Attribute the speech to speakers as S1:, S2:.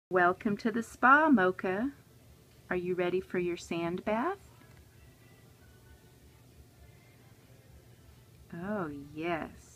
S1: Welcome to the spa, Mocha. Are you ready for your sand bath? Oh, yes.